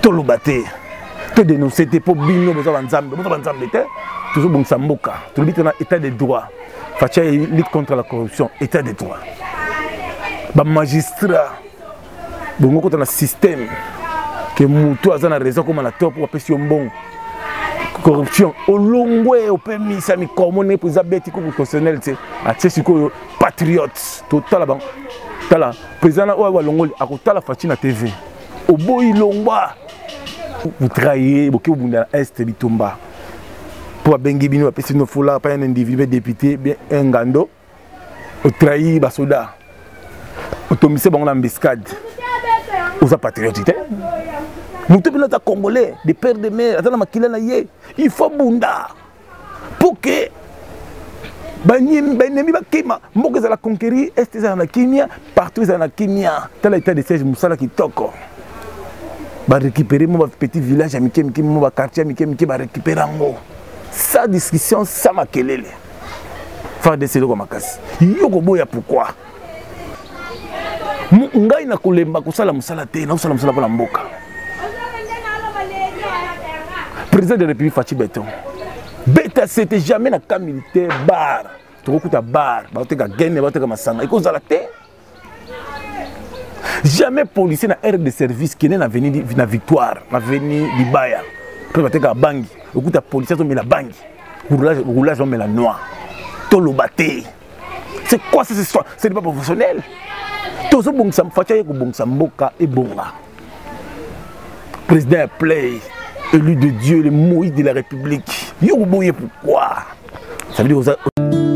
tolobaté to dénoncer pour bino besoin banzambe toujours bon samboka to bito na état de droit facha lutte contre la corruption état de droit ba magistrat bongo ko na système que mutu azana raison comme la top pour apesi bon corruption au longwe au permis ça mi commune pour zabeti ko constitutionnel c'est a tsiko patriote total ba tala président wa longoli akotala fatina TV au boy longwa vous trahissez beaucoup bunda est bitumba pour bengi bino apesi no fola pas un individu député bien un gando au trahir ba soda automisé bango na mbescade aux patriotes mutu bino ta congolais des pères de mère atana makila na ye il faut bunda pour que Banyemi bakima mboka za la conquérir est za na kimia partout za na kimia tel état de siège musala kitoko ba récupérer mon petit village amike mon quartier amike ba récupérer ngo sa discussion ça makelele faire des selo comme makasi yoko boya pourquoi ngai na kolemba kusala musala te na kusala musala pour la mboka président de la République Fachi Beton Beta c'était jamais na camp militaire bar. Tu écoutes à bar, ba te ka gagner, ba te ka masanga. Iko zala te. Jamais policier na aire de service qui n'est na venir na victoire, na venir Libaya. Après ba te ka bangi. Écoute à policier to met la bangi. Roulage on met la noix. To lo baté. C'est quoi cette histoire? C'est pas professionnel. Tozo bongsa mfacha ko bongsa mboka et bonga. Président play. Élu de Dieu, le Moïse de la République. Yo boye pourquoi? Ça veut dire aux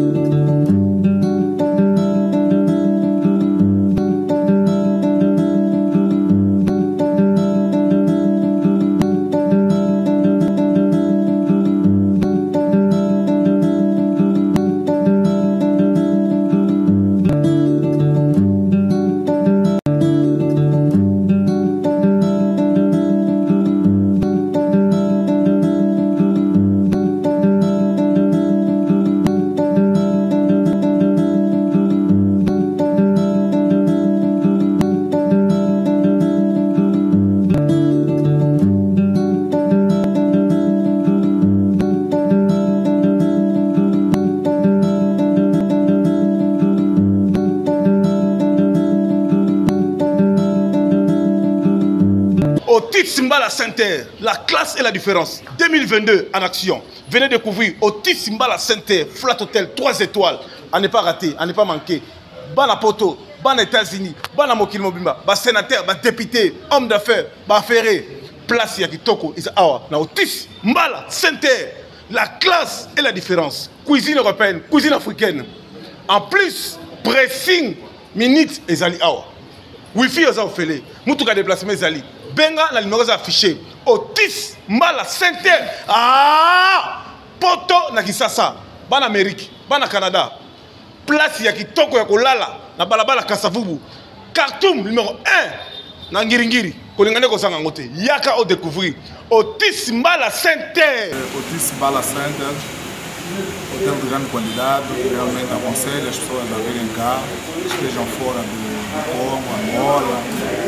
Simbala Sainte-Terre, la classe et la différence. 2022 en action. Venez découvrir Otis Simbala Sainte-Terre, Flat Hotel 3 étoiles. À ne pas rater, à ne pas manquer. Bana Poto, Bana États-Unis, Bana Mokil Mobimba, Bana sénateur, Bana député, homme d'affaires, Bana ferré. Place Yakitoko, Awa, na Otis Simbala Sainte-Terre, la classe et la différence. Cuisine européenne, cuisine africaine. En plus, pressing, minutes et Zali Awa. Wi-Fi aux offres, Moutuka déplacement Zali. Benga la numéro affiché. Otis Mbala Sainte-Terre. Ah! Poto na Kisasa. Ban Amérique, ban Canada. Place ya kitoko ya kolala na balabala Kasavubu. Khartoum numéro 1 na Ngiringiri. Kolingane ko sanga ngote. Yaka au découvrir. Otis Mbala Sainte-Terre. Otis Mbala Sainte-Terre. Hôtel de grande qualidade, realmente aconselho as pessoas a virem cá, estejam fora do Congo, Angola,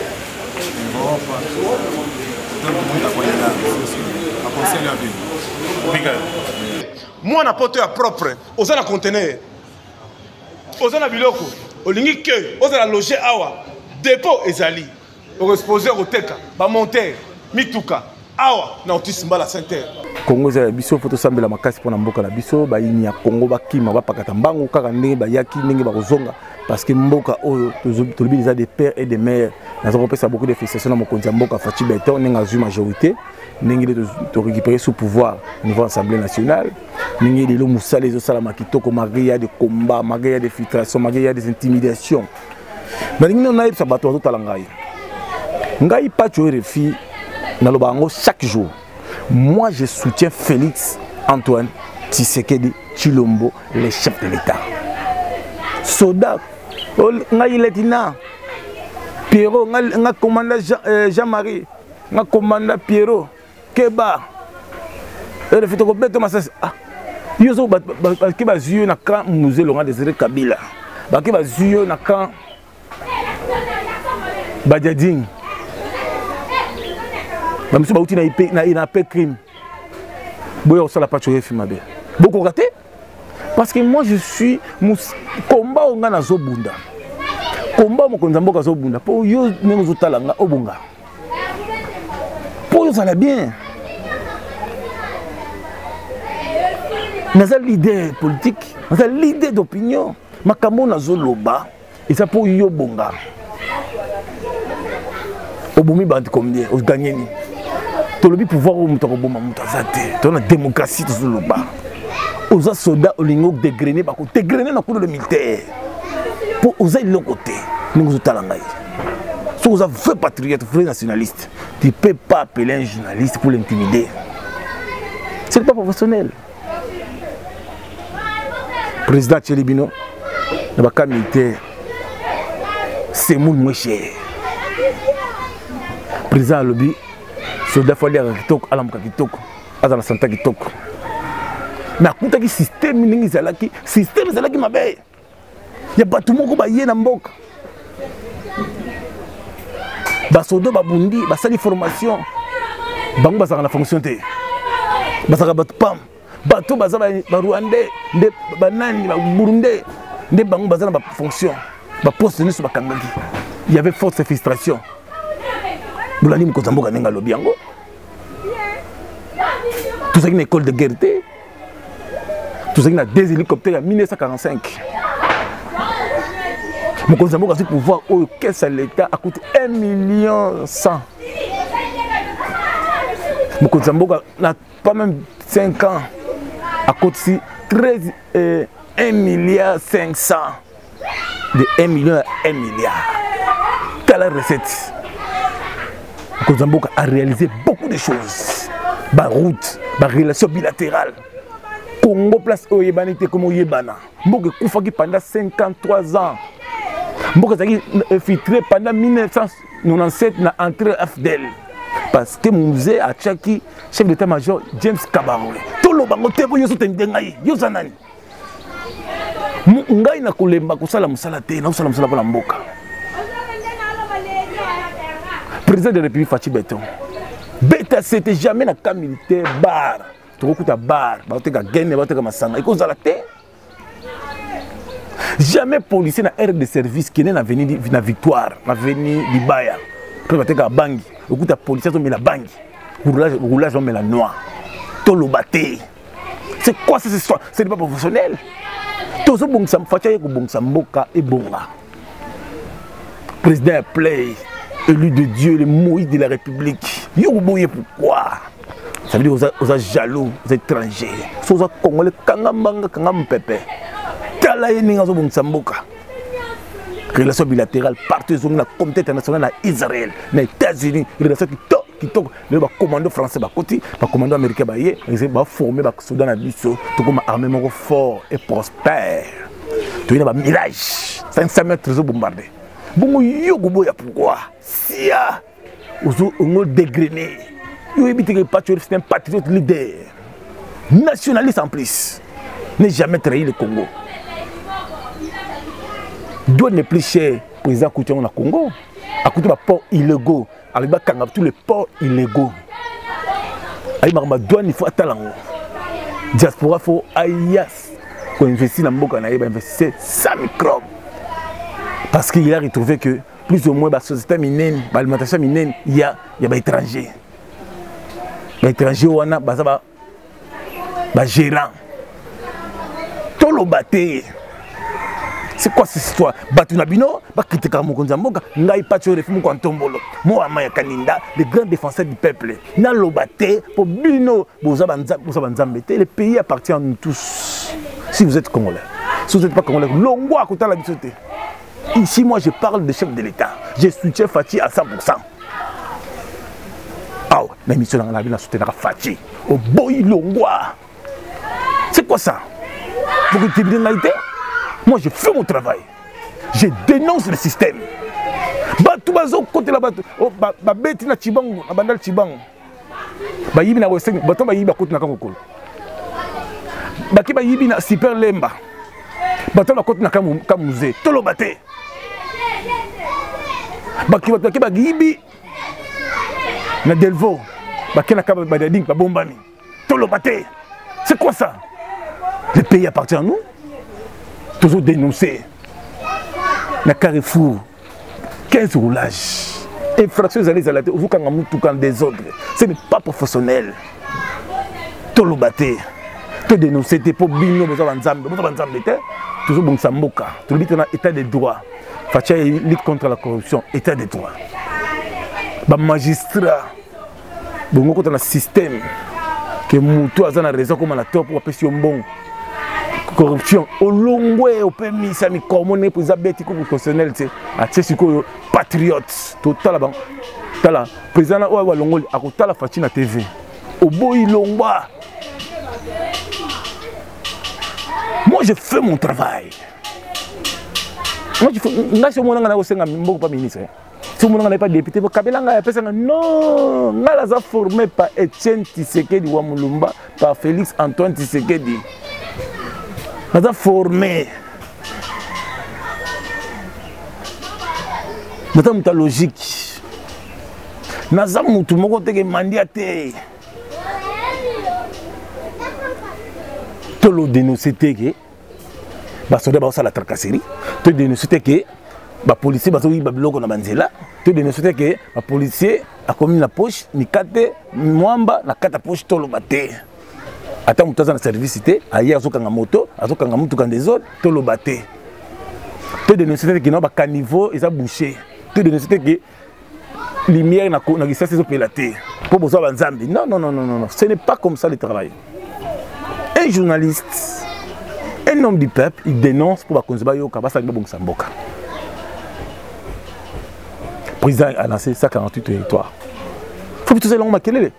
Europa, hotel de muita qualidade, aconselho a vir. Obrigado. Moi, na porte propre, aux na conteneur, aux na biloko, au lingi que, aux na loger awa, dépôt ezali, au exposé au teka, ba monter, mituka, awa, na Otis Mbala Sainte-Terre. Congo za biso photo sambela makasi pona mboka na biso ba ini ya Congo bakima ba pakata mbango kaka ndenge ba yaki ndenge ba kozonga parce que mboka oyo tolobi les des pères et des mères na zo kopesa beaucoup de félicitations na mokonzi mboka Fachi Beton ndenge azu majorité ndenge to récupérer sous pouvoir au niveau assemblée nationale ndenge lelo musala ezo sala makitoko maria de combat maria de filtration maria des intimidations ba ndenge na yebisa bato bato tala ngai pa tu refi na lobango chaque jour. Moi, je soutiens Félix Antoine Tshisekedi Tshilombo, le chef de l'État. Soda, ngai Letina, Pierrot, ngai commandant Jean-Marie, ngai commandant Pierrot, Keba. Le fait que beto masas ah, yozo ba Keba zuyo na kan musée Laurent Désiré Kabila. Ba Keba zuyo na kan Badiading. ba monsieur bauti na paix crime boyo ça la pas tuer filmabe beaucoup raté parce que moi je suis combat onga na zobunda combat mo konza mboka zobunda po yo nengo zotalanga obunga po yo ça la bien naza leader politique naza leader d'opinion makambo na zoloba et ça pour yo bonga obumi bandi combien os gagner ni to lobi pouvoir o muto ko boma muto azate to na démocratie to zoloba oza soda olingo dégrener ba ko dégrener na cour de militaire pour oza le côté ningo zotala ngai so oza vrai patriote vrai nationaliste tu peux pas appeler un journaliste pour l'intimider c'est pas professionnel président Tchelibino na ba militaire c'est mon moins cher président lobby soldat fali kitoko alamuka kitoko azana santa kitoko mais akuta ki système ningi zalaki système zalaki mabe ya batu moko ba ye na mboka ba sodo ba bundi ba sali formation bango bazaka na fonction te bazaka batu pam batu bazaba ba Rwandais nde banani ba Burundais nde bango bazana ba fonction ba poste ni so ba kangaki il y avait forte frustration Boulani Mkozamboka nenga lobi yango tout ça une école de guerre tout ça une des hélicoptères en 1945 Mkozamboka a pouvoir au caisse à l'état a coûté 1,1 million. Mkozamboka n'a pas même 5 ans a coûté 1,5 milliard de 1 million à 1 milliard. Telle la recette. Mkozamboka a réalisé beaucoup de choses. Ba route, ba relation bilatérale. Congo place Oyebanité comme Oyebana. Mboka Koufaki pendant 53 ans. Mboka Zaki infiltré pendant 1997 na entrée AFDEL. Parce que musée a Tchaki, chef d'état-major James Kabarwe. Tout le bango te boyo sotendengai, yo zanani. Ngai na kolemba kosala musala te, na kosala musala pour la mboka. Président de la République Fachi Beton. Beta c'était jamais na camp militaire bar. Tokokuta bar, ba oteka gene, ba oteka masanga. Iko zala te. Jamais policier na aire de service qui n'est na veni na victoire, na veni Libaya. Après ba oteka bangi. Okuta policier to met la bangi. Roulage on met la noix. Tolo baté. C'est quoi cette histoire? C'est pas professionnel. Tozo bongsa Fachi ko bongsa mboka et bonga. Président play. Élu de Dieu, le Moïse de la République. Yoboye pourquoi? Ça veut dire aux jaloux, aux étrangers. Aux Congolais, Kangambanga, Kangampepe. Talaye Ningazo Bongsamboka. Relation bilatérale, partout la communauté internationale à Israël, aux États-Unis, relation qui toque. Le commando français, le commando américain, ils ont formé les soldats dans l'Abysso, tout comme armement fort et prospère. Tu as un mirage, 500 mètres de bombardé. Bongo yogo ya pourquoi sia ozo on dégrené yo éviter que patriote c'est un patriote leader nationaliste en plus n'est jamais trahi le Congo doit ne plus cher président Koution na Congo à côté de ports illégaux avec ba kanga tous les ports illégaux ay marma douane il faut atalango diaspora faut ayas ko investir na mboka na yeba investir 100 microbes. Parce qu'il a retrouvé que plus ou moins la société minienne, l'alimentation minienne, il y a des étrangers. Les étrangers, on a des gérants. Tout le bâté. C'est quoi cette histoire? Batunabino, Bakitika Mokonzamboka, Ngai Pacho Refumu Kwantombolo, Mohamed Kaninda, le grand défenseur du peuple. Dans le bâté, pour Bino, le pays appartient à nous tous. Si vous êtes Congolais. Si vous n'êtes pas Congolais, Longwa Kouta la bisoté. Ici, moi, je parle de chef de l'État. Je soutiens Fachi à 100%. Ah ouais, la mission dans la ville, je soutiens Fachi. Au boy Longwa. C'est quoi ça? Pour que tu aies une réalité? Moi, je fais mon travail. Je dénonce le système. Batou bazo côté la batou. Oh, ba beti na Chibango, na bandal Chibango. Ba yibi na Western, bato ba yibi ba côté na Kakokolo. Ba ki ba yibi na Super Lemba. Bato ba côté na Kamuzé. Tolo baté. Ba ki ba yibi na Delvaux. C'est quoi ça? Le pays appartient à nous. Toujours dénoncer. Le carrefour, 15 roulages. Infractions à la tête, vous quand des ordres. Ce n'est pas professionnel. Tout le bâté. Tout dénoncer, pour bigno, vous avez un zambe. Toujours bon samboka. Tout le monde état de droit. Fatia lutte contre la corruption, état de droit. Les magistrats, bon contre le système, que Moutou a raison comme la tort pour passer un bon corruption. Au long way, au permis, ça me commune pour les abétis professionnels, c'est patriote. Total là, tala président là, ouais, longo, à côté la Fatina TV. Au boy longba. Moi, je fais mon travail. Moi, je fais. Là, c'est mon nom, c'est un pas ministre. Si mon nom n'est pas député, Kabila n'a pas non. N'a pas formé par Etienne Tshisekedi Wamulumba, par Félix Antoine Tshisekedi. N'a pas formé. N'a pas logique. N'a pas tout le monde qui mandaté. Tout le dénoncé que basoda ba la tracasserie, tout dénoncé que les policiers ba oui ba biloko na banzela, tout dénoncé que les policiers a commis la poche ni kate mwamba na kata poche tout le baté. Ata mutaza na service cité, aye azokanga moto, azokanga mutu kan des autres, tout le baté. Tout dénoncé que na ba caniveau ils a bouché. Tout dénoncé que lumière na gisasi zo pelaté. Pour besoin banzambi. Non non non non non, ce n'est pas comme ça le travail. Un journaliste, un homme du peuple, il dénonce pour la Konzbayo Kabasa Gbong Samboka. Le président a lancé 148 territoires. Il faut que tout ça l'on maquille.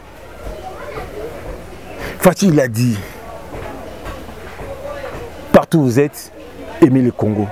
Fatih il a dit, partout où vous êtes, aimez le Congo.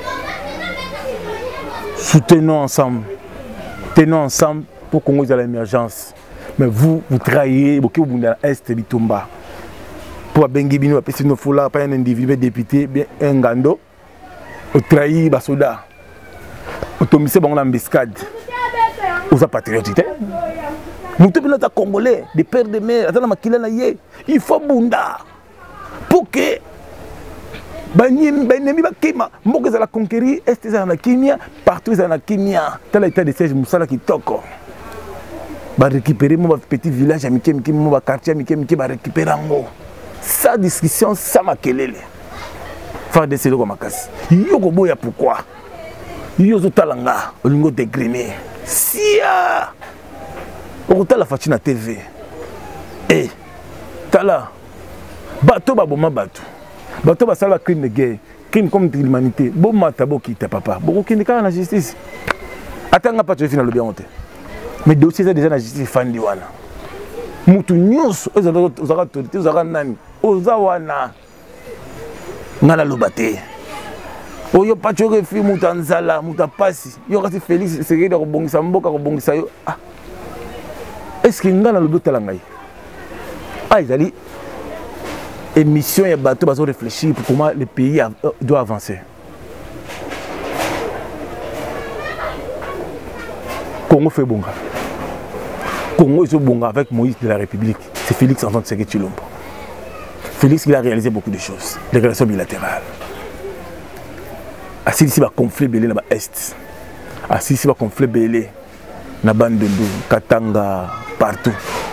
Soutenons ensemble. Tenons ensemble pour que le Congo ait l'émergence. Mais vous trahissez, vous êtes dans l'Est de Bitumba. Pour Bengi Bino, pas un individu député, bien un gando, au trahi basoda, au tomisé bon l'embuscade, aux patriotes. Nous sommes des Congolais, des pères de mère, il faut bunda pour que Benemi Bakima, Moka la conquérir, Est dans la Kimia, partout dans la Kimia, tel état de siège Moussala qui toque. Va récupérer mon petit village, mon quartier, va récupérer en haut. Sa discussion, ça m'a kelele. Faire des séries comme Makas. Yoko boya pourquoi? Yozo talanga, olingo dégrimé. Sia! Okota la Fatina TV. Eh, tala. Bato baboma bato. Bato basala crime de guerre. Crime contre l'humanité. Bon matabo qui ta papa. Bon qui n'est pas la justice. Attends pas tu finis le bien honte. Mais dossier c'est déjà la justice fandi wana. Mutu nyos ozara autorité ozara nani. Ozawana ngala lobate oyo pacho refi mutanzala mutapasi yo kasi Félix Tshisekedi ko bongisa mboka ko bongisa yo ah est-ce que ngala lobotala ngai ah izali émission ya bateau bazo réfléchir pour comment le pays doit avancer. Congo fait bonga. Congo est bonga avec Moïse de la République. C'est Félix Antoine Tshisekedi Tshilombo. Félix il a réalisé beaucoup de choses, des relations bilatérales. Assis ici va conflit belé dans l'Est. Assis ici va conflit belé dans Bandundu, Katanga, partout.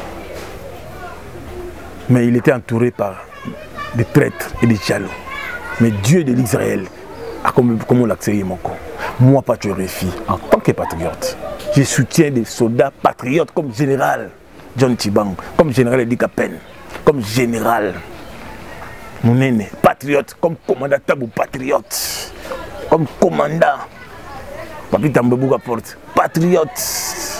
Mais il était entouré par des traîtres et des jaloux. Mais Dieu de l'Israël a comme on l'a accepté mon corps. Moi, patriote, en tant que patriote, je soutiens des soldats patriotes comme général John Tshibang, comme général Edi Kapen, comme général Mounene, patriote, comme commandant Tabou, patriote, comme commandant Papi Tambebouga Porte, patriote.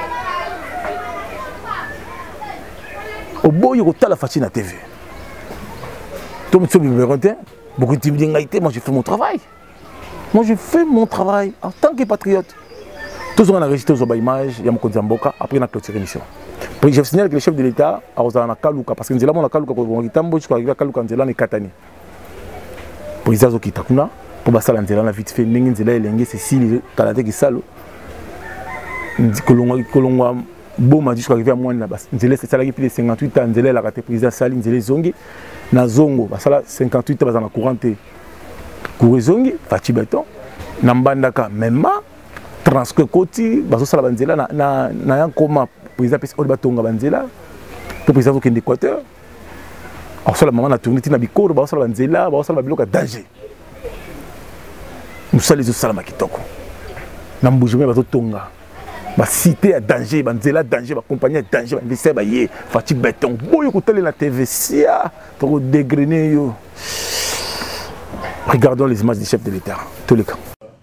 Au bout, il y a la Fatina TV. Tout le monde beaucoup de gens moi je fais mon travail. Moi je fais mon travail en tant que patriote. Tous on a enregistré aux images, il y a mon Zamboka, après on a clôturé l'émission. Je signale que le chef de l'État a osé en Kaluka, parce que nous avons Kaluka pour Ritambo, jusqu'à arriver à Kaluka en Zélande et Katani. Pour les Azo qui Takuna, pour Bassal en Zélande, vite fait, Nengen Zélande et Lengue, c'est si les Canadiens qui salent. Kolongwa bon m'a dit je suis arrivé à moi là bas nzela c'est ça là qui plus de 58 ans nzela la raté président Sali nzela zongi na zongo ba sala 58 ans bazana courant te courant zongi fati béton na mbandaka même transque koti bazo sala banzela na ya koma président pesi o batonga banzela to président ko Équateur alors ça la maman na tourné na bikoro ba sala banzela ba sala biloka danger nous sala les sala makitoko na mbujumé bazo tonga ba cité à danger banzela danger ba compagnie danger ba investir ba yé fatigue béton boyo ko télé la TV sia to dégrainer yo. Regardons les images du chef de l'État tous les cas.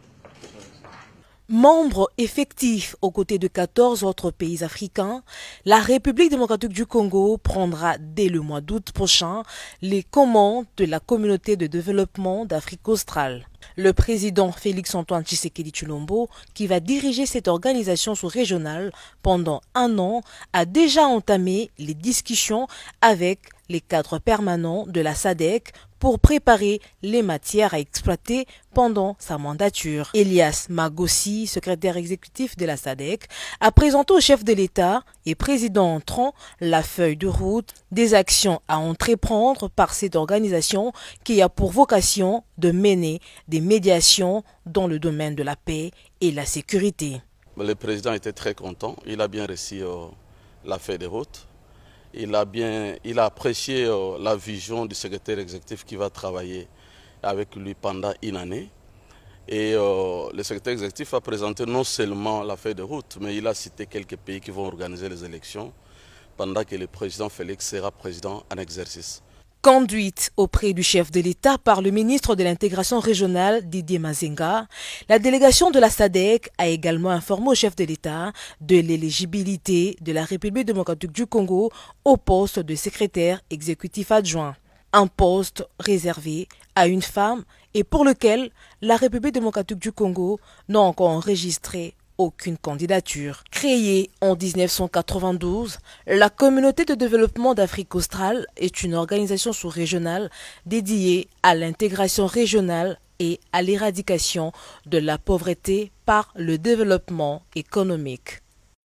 Membre effectif aux côtés de 14 autres pays africains, la République démocratique du Congo prendra dès le mois d'août prochain les commandes de la communauté de développement d'Afrique australe. Le président Félix-Antoine Tshisekedi Tshilombo, qui va diriger cette organisation sous-régionale pendant 1 an, a déjà entamé les discussions avec les cadres permanents de la SADC pour préparer les matières à exploiter pendant sa mandature. Elias Magossi, secrétaire exécutif de la SADC, a présenté au chef de l'État et président entrant la feuille de route des actions à entreprendre par cette organisation qui a pour vocation de mener des médiations dans le domaine de la paix et la sécurité. Le président était très content, il a bien reçu la feuille de route. Il a apprécié la vision du secrétaire exécutif qui va travailler avec lui pendant 1 année. Et le secrétaire exécutif a présenté non seulement la feuille de route, mais il a cité quelques pays qui vont organiser les élections pendant que le président Félix sera président en exercice. Conduite auprès du chef de l'État par le ministre de l'intégration régionale Didier Mazenga, la délégation de la SADC a également informé au chef de l'État de l'éligibilité de la République démocratique du Congo au poste de secrétaire exécutif adjoint. Un poste réservé à une femme et pour lequel la République démocratique du Congo n'a encore enregistré aucune candidature. Créée en 1992, la Communauté de développement d'Afrique australe est une organisation sous-régionale dédiée à l'intégration régionale et à l'éradication de la pauvreté par le développement économique.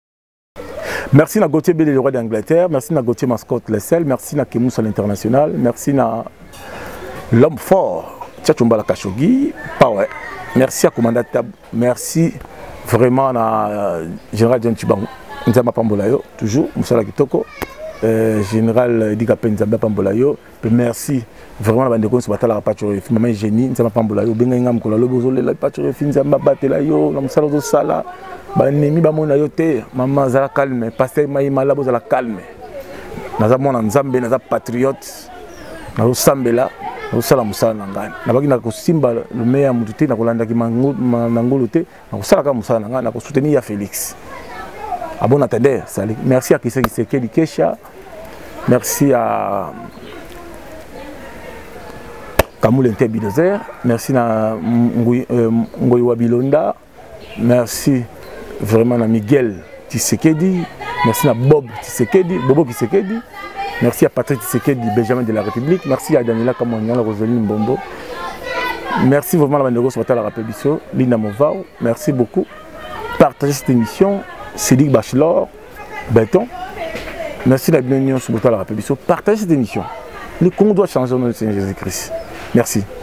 Merci à Gauthier Bélé, le roi d'Angleterre, merci à Gauthier Mascotte Lessel, merci à Kemous à l'international, merci à l'homme fort, Tchatchumbala Khashoggi, merci à Commandant Tab, merci vraiment à Général John Chibangu, Nzamba Pambolayo, toujours, Moussala Kitoko, Général Dikape Nzamba Pambolayo, merci vraiment à la bande de cons sur la patrouille, Maman Génie, Nzamba Pambolayo, Bengangam Kolalo, Bozole, la patrouille, Nzamba Batelayo, la Moussala de Sala, Banemi Bamonayo, Maman Zala calme, Pasteur Maïmala Bozala calme, Nazamon Nzambe, Nazap patriote, Nazo Sambela. Osala musala nangana nabaki na kosimba le meilleur mututé na kolanda ki mangolo te na kosala ka musala nangana na ko soutenir ya Félix a bon attendeur sali merci à Kisekedi Kesha merci à Kamule Ntebidozer merci na Ngoyi Wabilonda merci vraiment à Miguel Tshisekedi merci à Bobo Tshisekedi. Merci à Patrick Tshisekedi, Benjamin de la République. Merci à Daniela Kamonian, Roseline Mbombo. Merci vraiment à la bande sur la Rapédition, Lina Movao. Merci beaucoup. Partagez cette émission. Cédric Bachelor, Béton. Merci à la bienvenue sur la Rapédition. Partagez cette émission. Le Congo doit changer au nom de Seigneur Jésus-Christ. Merci.